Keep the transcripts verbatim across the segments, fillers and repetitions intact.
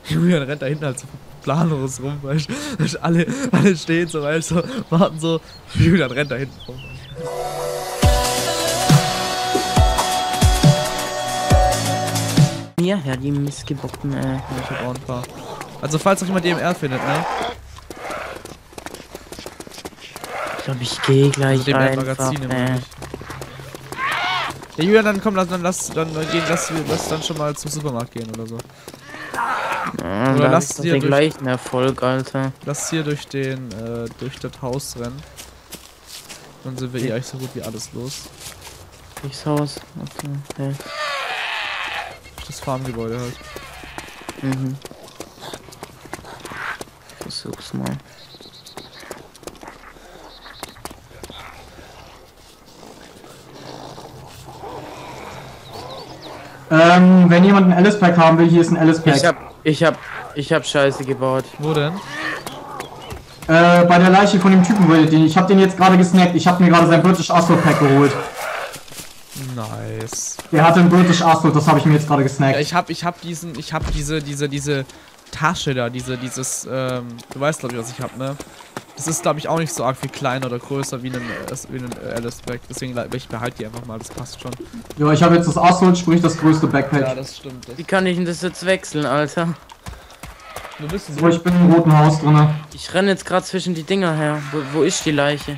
Julian rennt da hinten halt so planlos rum, weißt du? Alle, alle stehen so, weißt du, warten so. Julian rennt da hinten rum. Hier, ja, die missgebockten, äh. Ich hab auch ein paar. Also, falls euch jemand D M R findet, ne? Ich glaube, ich gehe gleich Also einfach, Magazine, äh. Ja, Julian, dann komm, dann, dann lass, dann gehen, lass, lass dann schon mal zum Supermarkt gehen oder so. Ja, oder lass lass dir den gleichen Erfolg, Alter. Lass hier durch den, äh, durch das Haus rennen. Dann sind wir eh eigentlich so gut wie alles los. Durchs Haus. Okay, okay. Das Farmgebäude halt. Mhm. Versuch's mal. Ähm, wenn jemand ein Alice-Pack haben will, hier ist ein Alice-Pack. Ich hab, ich hab, ich hab Scheiße gebaut. Wo denn? Äh, bei der Leiche von dem Typen, den ich hab den jetzt gerade gesnackt. Ich hab mir gerade sein British Assault Pack geholt. Nice. Der hatte ein British Assault, das habe ich mir jetzt gerade gesnackt. Ja, ich hab, ich hab diesen, ich hab diese, diese, diese Tasche da, diese, dieses, ähm, du weißt glaube ich, was ich hab, ne? Das ist glaube ich auch nicht so arg viel kleiner oder größer wie ein, wie ein Alice-Pack, deswegen ich behalte die einfach mal, das passt schon. Ja, ich habe jetzt das Assault, sprich das größte Backpack. Ja, das stimmt. Das Wie kann ich denn das jetzt wechseln, Alter? du bist so, ich bin im roten Haus drin. Ich renne jetzt gerade zwischen die Dinger her. Wo, wo ist die Leiche?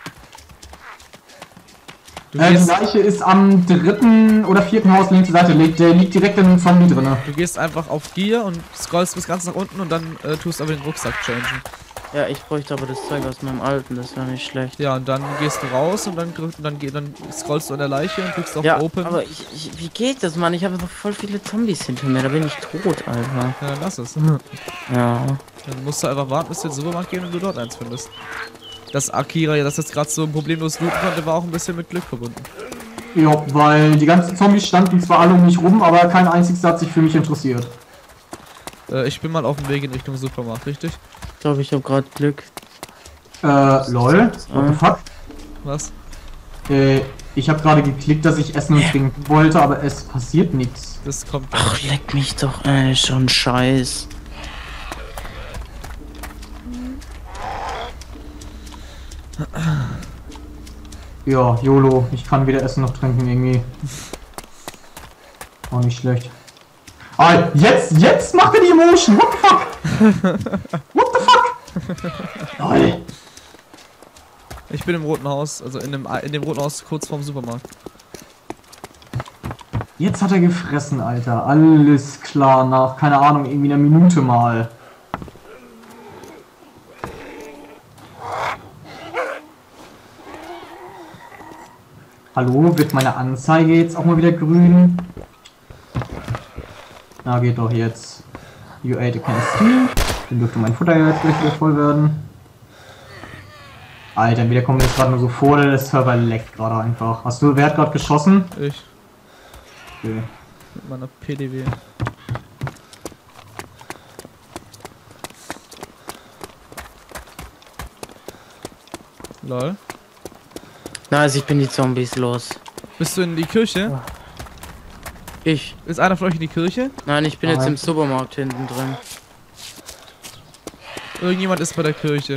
Du Äh, die gehst, Leiche ist am dritten oder vierten Haus links zur Seite. Liegt, der liegt direkt in einem Zombie drin. du gehst einfach auf Gear und scrollst bis ganz nach unten und dann äh, tust aber den Rucksack changen. Ja, ich bräuchte aber das Zeug aus meinem alten, das wäre nicht schlecht. Ja, und dann gehst du raus und dann, dann, dann, dann scrollst du an der Leiche und drückst auf Ja, Open. aber ich, ich, wie geht das, Mann? Ich habe noch voll viele Zombies hinter mir, da bin ich tot, Alter. Ja, dann lass es. Ja. Dann musst du einfach warten, bis du in den Supermarkt gehen und du dort eins findest. Dass Akira ja das jetzt gerade so problemlos looten konnte, war auch ein bisschen mit Glück verbunden. Ja, weil die ganzen Zombies standen zwar alle um mich rum, aber kein einziges hat sich für mich interessiert. Äh, ich bin mal auf dem Weg in Richtung Supermarkt, richtig? Ich glaube, ich habe gerade Glück. Äh, lol. What the fuck? Was? Äh, ich habe gerade geklickt, dass ich essen und trinken wollte, aber es passiert nichts. Das kommt. Ach, leck mich doch, ey, schon scheiß. Ja, YOLO. Ich kann weder essen noch trinken irgendwie. Auch nicht schlecht. Ah, jetzt, jetzt macht er die Emotion. What the fuck? What the fuck? Lol. Ich bin im roten Haus, also in dem, in dem roten Haus kurz vorm Supermarkt. Jetzt hat er gefressen, Alter. Alles klar, nach, keine Ahnung, irgendwie einer Minute mal. Hallo, wird meine Anzeige jetzt auch mal wieder grün? Na, geht doch jetzt. You ate a can of steam. Dann dürfte mein Futter jetzt gleich wieder voll werden. Alter, wieder kommt mir jetzt gerade nur so vor, der Server leckt gerade einfach. Hast du, wer hat gerade geschossen? Ich. Okay. Mit meiner P D W. Lol. Na, also ich bin die Zombies los. Bist du in die Kirche? Ich? Ist einer von euch in die Kirche? Nein, ich bin Nein. jetzt im Supermarkt hinten drin. Irgendjemand ist bei der Kirche.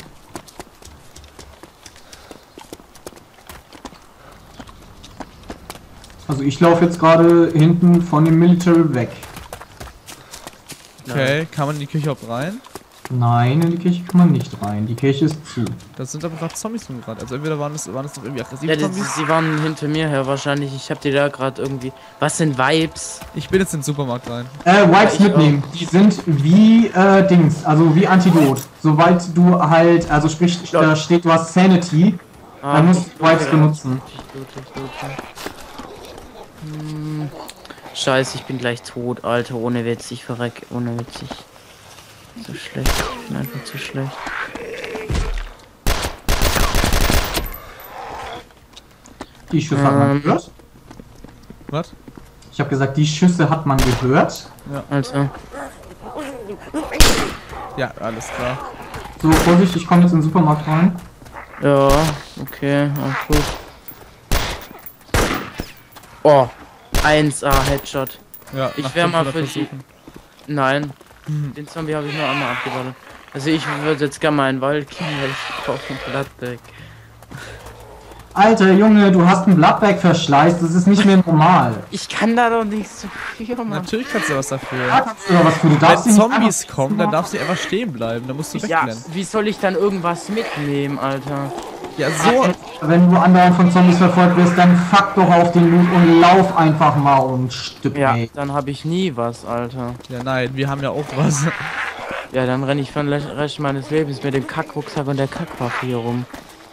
Also ich laufe jetzt gerade hinten von dem Military weg. Okay, kann man in die Kirche überhaupt rein? Nein, in die Kirche kann man nicht rein. Die Kirche ist zu. Das sind aber gerade Zombies von gerade. Also entweder waren es waren es noch irgendwie aggressive Ja, die, Zombies. sie waren hinter mir her wahrscheinlich. Ich hab die da gerade irgendwie. Was sind Vibes? Ich bin jetzt in den Supermarkt rein. Äh, Wipes ich mitnehmen. Die sind wie, äh, Dings, also wie Antidot. Soweit du halt, also sprich, da steht, du hast Sanity, Ah, dann musst du Wipes okay. benutzen. Ich loote, ich loote. Hm. Scheiße, ich bin gleich tot, Alter. Ohne Witz, ich verreck. Ohne Witz, ich. So schlecht. Ich bin einfach zu schlecht. Die Schüsse hat man Ähm. gehört. Was? Ich habe gesagt, die Schüsse hat man gehört. Also. Ja, alles klar. So, Vorsicht, ich komme jetzt in den Supermarkt rein. Ja, okay, auch gut. Oh, eins A Headshot. Ja, Ich nach wär mal fünfhundert für die- Versuchen. Nein, Den Zombie habe ich nur einmal abgeballert. Also ich würde jetzt gerne mal in den Wald gehen, weil ich brauche ein Blattback. Alter Junge, du hast einen Bloodbag-Verschleiß, das ist nicht mehr normal. Ich kann da doch nichts für, Mann. Natürlich kannst du was dafür. Da kannst du doch was für, du darfst Wenn sie nicht Zombies einfach- kommen, dann darfst du einfach stehen bleiben. Dann musst du Ja, wegrennen. wie soll ich dann irgendwas mitnehmen, Alter? Ja, so. Wenn du andauernd von Zombies verfolgt wirst, dann fuck doch auf den Loot und lauf einfach mal und Stück, Ja, ey. dann habe ich nie was, Alter. Ja, nein, wir haben ja auch was. Ja, dann renne ich für den Rest meines Lebens mit dem Kackrucksack und der Kackwaffe hier rum.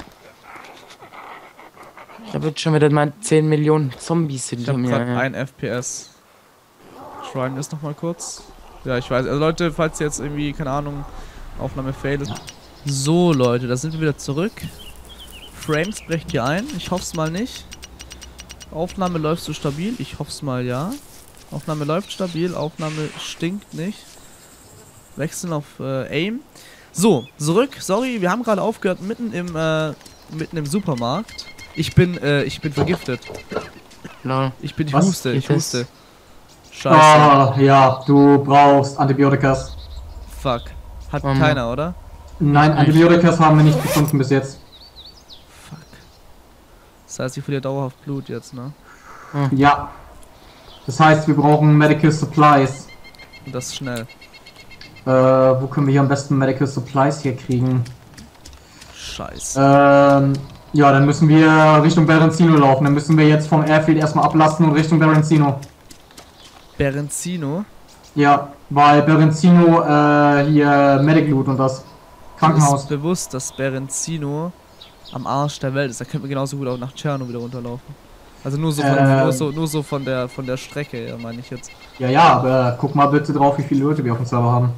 Ich habe jetzt schon wieder mal zehn Millionen Zombies Ich hinter hab mir. grad ja. ein F P S. Schreiben wir es nochmal kurz. Ja, ich weiß. Also Leute, falls ihr jetzt irgendwie, keine Ahnung, Aufnahme fail ist. So, Leute, da sind wir wieder zurück. Frames brecht hier ein. Ich hoffe es mal nicht. Aufnahme läuft so stabil. Ich hoffe es mal ja. Aufnahme läuft stabil. Aufnahme stinkt nicht. Wechseln auf äh, Aim. So, zurück. Sorry, wir haben gerade aufgehört mitten im äh, mitten im Supermarkt. Ich bin äh, ich bin vergiftet. Lol. Ich bin ich Was? huste, ich Geht das? huste. Scheiße. Ah, ja, du brauchst Antibiotikas. Fuck. Hat Mama. keiner, oder? Nein, Antibiotikas haben wir nicht gefunden bis jetzt. Fuck. Das heißt, ich verliere dauerhaft Blut jetzt, ne? Ja. Das heißt, wir brauchen Medical Supplies. Und das schnell. Äh, wo können wir hier am besten Medical Supplies hier kriegen? Scheiße. Ähm, ja, dann müssen wir Richtung Berenzino laufen. Dann müssen wir jetzt vom Airfield erstmal ablasten und Richtung Berenzino. Berenzino. Ja, weil Berenzino äh, hier Medic Loot und das Ist Krankenhaus. bewusst, dass Berenzino am Arsch der Welt ist. Da könnten wir genauso gut auch nach Tscherno wieder runterlaufen. Also nur so von, Ähm. nur so, nur so von der von der Strecke, ja, meine ich jetzt. Ja, ja, aber guck mal bitte drauf, wie viele Leute wir auf dem Server haben.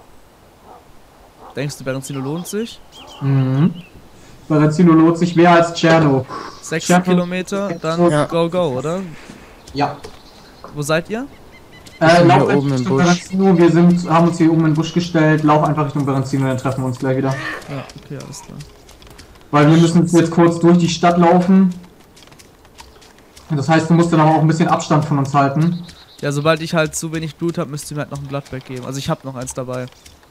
Denkst du, Berenzino lohnt sich? Mhm. Berenzino lohnt sich mehr als Tscherno. Sechs Tscherno- Kilometer, dann Ja. go go, oder? Ja. Wo seid ihr? Äh, sind lauf hier einfach oben im Richtung Busch. Berenzino. Wir sind, haben uns hier oben in den Busch gestellt. Lauf einfach Richtung Berenzino, dann treffen wir uns gleich wieder. Ja, okay, alles klar. Weil wir müssen jetzt kurz durch die Stadt laufen. Das heißt, du musst dann aber auch ein bisschen Abstand von uns halten. Ja, sobald ich halt zu wenig Blut habe, müsst ihr mir halt noch ein Bloodbag geben. Also ich habe noch eins dabei.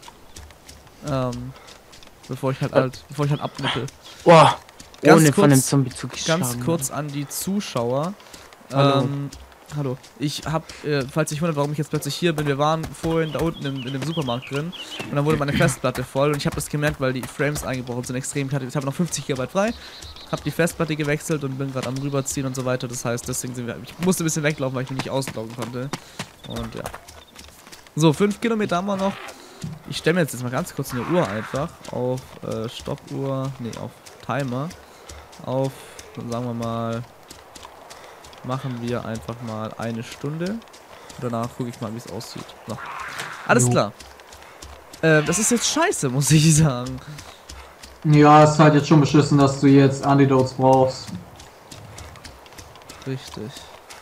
Ähm, bevor ich halt halt, bevor ich halt abnippel. Boah, Ganz ohne von dem kurz- Zombie zugeschlagen. Ganz kurz an die Zuschauer. Hallo. Ähm, hallo. Ich hab, äh, falls ich wundert, warum ich jetzt plötzlich hier bin, wir waren vorhin da unten im, in dem Supermarkt drin und dann wurde meine Festplatte voll und ich habe das gemerkt, weil die Frames eingebrochen sind extrem. Ich, hatte, ich habe noch fünfzig Gigabyte frei, habe die Festplatte gewechselt und bin gerade am rüberziehen und so weiter. Das heißt, deswegen sind wir, ich musste ein bisschen weglaufen, weil ich mich nicht ausloggen konnte. Und ja. So, fünf Kilometer haben wir noch. Ich stelle mir jetzt, jetzt mal ganz kurz eine Uhr einfach auf äh, Stoppuhr, nee, auf Timer. Auf, sagen wir mal, machen wir einfach mal eine Stunde. Danach gucke ich mal, wie es aussieht. So. Alles Jo. klar. Äh, das ist jetzt scheiße, muss ich sagen. Ja, es ist halt jetzt schon beschissen, dass du jetzt Antidotes brauchst. Richtig.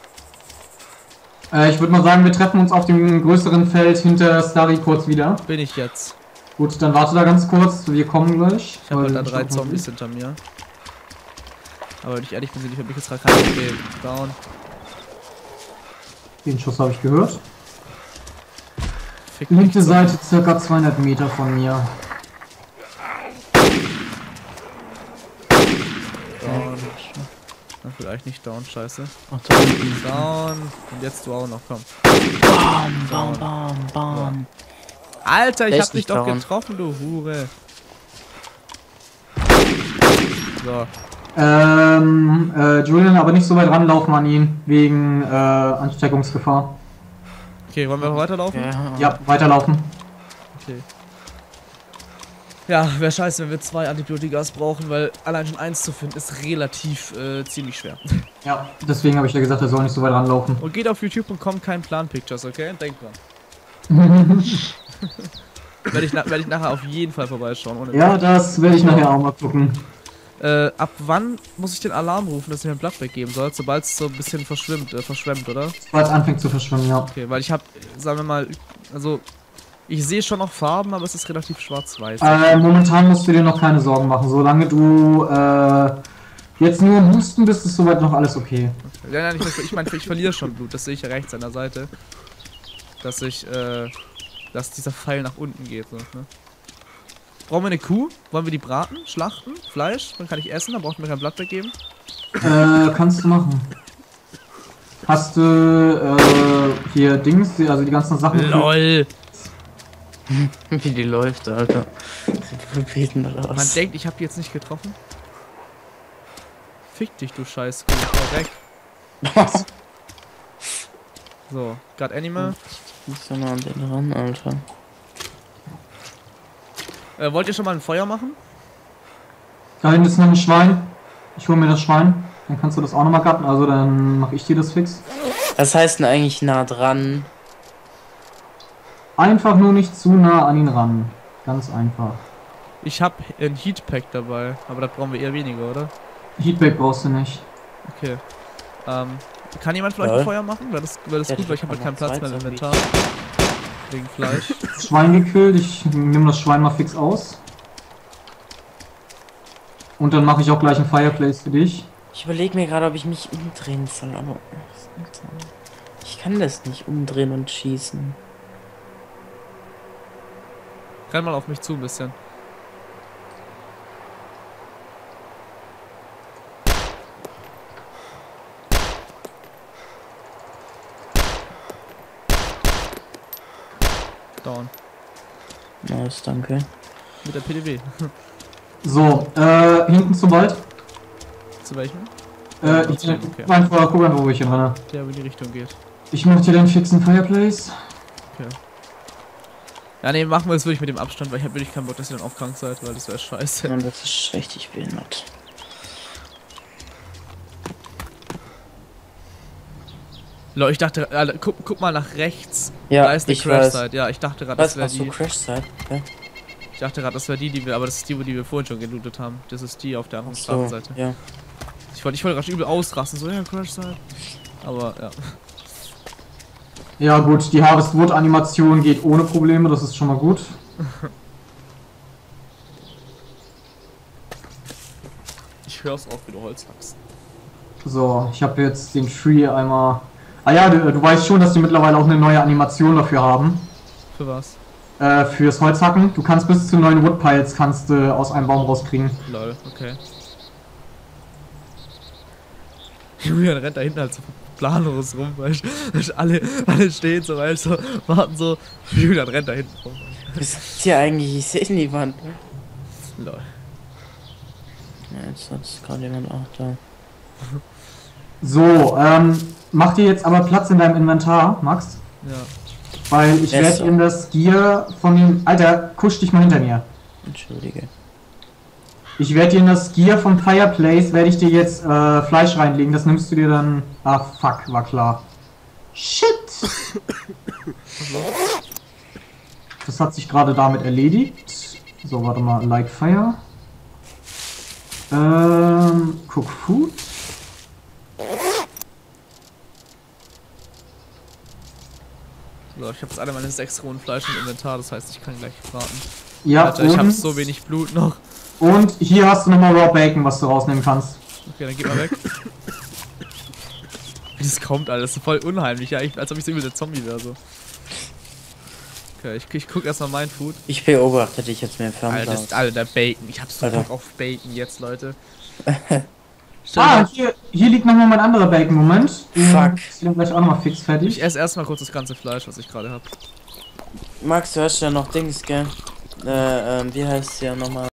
Äh, ich würde mal sagen, wir treffen uns auf dem größeren Feld hinter Starry kurz wieder. Bin ich jetzt. Gut, dann warte da ganz kurz. Wir kommen gleich. Ich habe halt Weil- da drei Zombies hinter mir. Aber wenn ich ehrlich bin, sind die für mich jetzt gerade kein Problem. Down. Den Schuss habe ich gehört. Fick mich. Linke Seite circa zweihundert Meter von mir. Down. Na, vielleicht nicht down, scheiße. Ach, da unten. Down. Und jetzt du auch noch, komm. Bam, bam, bam, bam. Alter, ich Der hab ist dich nicht doch down. getroffen, du Hure. So. Ähm, äh, Julian, aber nicht so weit ranlaufen an ihn, wegen äh, Ansteckungsgefahr. Okay, wollen wir weiterlaufen? Ja, Ja, weiterlaufen. Okay. Ja, wäre scheiße, wenn wir zwei Antibiotikas brauchen, weil allein schon eins zu finden ist relativ äh, ziemlich schwer. Ja, deswegen habe ich ja gesagt, er soll nicht so weit ranlaufen. Und geht auf YouTube und kommt kein Plan Pictures, okay? Denkt dran. Werde ich, na werd ich nachher auf jeden Fall vorbeischauen. Ohne Ja, das werde ich nachher auch mal gucken. Äh, ab wann muss ich den Alarm rufen, dass ihr mir ein Blatt weggeben sollt? Sobald es so ein bisschen verschwimmt, äh, verschwemmt, oder? Weil es anfängt zu verschwimmen, ja. Okay, weil ich habe, sagen wir mal, also ich sehe schon noch Farben, aber es ist relativ schwarz-weiß. Äh, momentan musst du dir noch keine Sorgen machen. Solange du äh, jetzt nur am Husten bist, ist soweit noch alles okay. Ja, nein, ich, ich meine, ich verliere schon Blut, das sehe ich ja rechts an der Seite. Dass ich, äh, dass dieser Pfeil nach unten geht. So, ne? Brauchen wir eine Kuh? Wollen wir die braten? Schlachten? Fleisch? Dann kann ich essen, dann braucht mir kein Blatt weggeben. Äh, kannst du machen. Hast du, äh, hier Dings, also die ganzen Sachen... LOL! Wie die läuft, Alter. Beten oder was? Man denkt, ich habe die jetzt nicht getroffen. Fick dich, du scheiß Kuh. Hau weg. Was? So, God Animal. Ich muss ja mal an den ran, Alter. Äh, wollt ihr schon mal ein Feuer machen? Da hinten ist noch ein Schwein. Ich hole mir das Schwein. Dann kannst du das auch nochmal gatten, also dann mache ich dir das fix. Was heißt denn eigentlich nah dran? Einfach nur nicht zu nah an ihn ran. Ganz einfach. Ich habe ein Heatpack dabei, aber das brauchen wir eher weniger, oder? Heatback brauchst du nicht. Okay. Ähm, kann jemand vielleicht Ja. ein Feuer machen? Wäre das, wär das Ja, gut, weil ich habe halt noch keinen Platz zwei mehr im Zombies. Inventar. Wegen Fleisch. Das Schwein gekillt, ich nehme das Schwein mal fix aus. Und dann mache ich auch gleich ein Fireplace für dich. Ich überlege mir gerade, ob ich mich umdrehen soll, aber... Ich kann das nicht umdrehen und schießen. Renn mal auf mich zu ein bisschen. Down. Nice, danke. Mit der P D W. So, äh, hinten zum Wald. Zu welchem? Äh, Ja, ich okay. einfach guck einfach, wo ich hinrenne. Der in die Richtung geht. Ich mach dir den fixen Fireplace. Okay. Ja, nee, machen wir es wirklich mit dem Abstand, weil ich habe wirklich keinen Bock, dass ihr dann auch krank seid, weil das wäre scheiße. Und das ist richtig behindert. Leute, ich dachte, Alter, guck, guck mal nach rechts. Ja, Da ist eine ich weiß. Crash-Site. Ja, ich dachte gerade, das Was? wäre Achso, die. Crash-Site? Okay. Ich dachte gerade, das wäre die, die wir, aber das ist die, die wir vorhin schon gelootet haben. Das ist die auf der anderen So, Straßenseite. ja. Ich wollte ich wollte gerade übel ausrasten, so ja, Crash-Site. Aber ja. Ja gut, die Harvest Wood Animation geht ohne Probleme, das ist schon mal gut. Ich hör's auch, wie du Holz hackst. So, ich habe jetzt den Tree einmal... Ah ja, du, du weißt schon, dass die mittlerweile auch eine neue Animation dafür haben. Für was? Äh, fürs Holzhacken. Du kannst bis zu neun Woodpiles kannst du aus einem Baum rauskriegen. Lol, okay. Julian rennt da hinten halt so planlos rum, weißt du? Alle, alle stehen so, weißt du, warten so. Julian rennt da hinten rum. Was ist hier eigentlich? Ich sehe niemand. Lol. Ja, jetzt hat gerade jemand auch da. So, ähm, mach dir jetzt aber Platz in deinem Inventar, Max. Ja. Weil ich Yes, werde sir. in das Gear von dem... Alter, kusch dich mal hinter mir. Entschuldige. Ich werde dir in das Gear vom Fireplace, werde ich dir jetzt äh, Fleisch reinlegen. Das nimmst du dir dann... Ah, fuck, war klar. Shit! Das hat sich gerade damit erledigt. So, warte mal, like fire. Ähm, cook food. So, ich habe jetzt alle meine sechs rohen Fleisch im Inventar, das heißt, ich kann gleich braten. Ja, Alter, ich habe und, so wenig Blut noch. und hier hast du nochmal Raw Bacon, was du rausnehmen kannst. Okay, dann geh mal weg. Das kommt alles, das ist voll unheimlich, ja, ich, als ob ich so übel der Zombie wäre, so. Okay, ich, ich guck erstmal mein Food. Ich beobachte dich jetzt mehr fern. Alter, das ist, Alter, der Bacon. Ich hab so Alter. Bock auf Bacon jetzt, Leute. Ah, und hier, hier liegt nochmal mein anderer Bacon, Moment. Fuck. Ich bin gleich auch nochmal fix fertig. Ich esse erstmal kurz das ganze Fleisch, was ich gerade hab. Max, du hast ja noch Dings, gell? Äh, ähm, wie heißt es ja nochmal?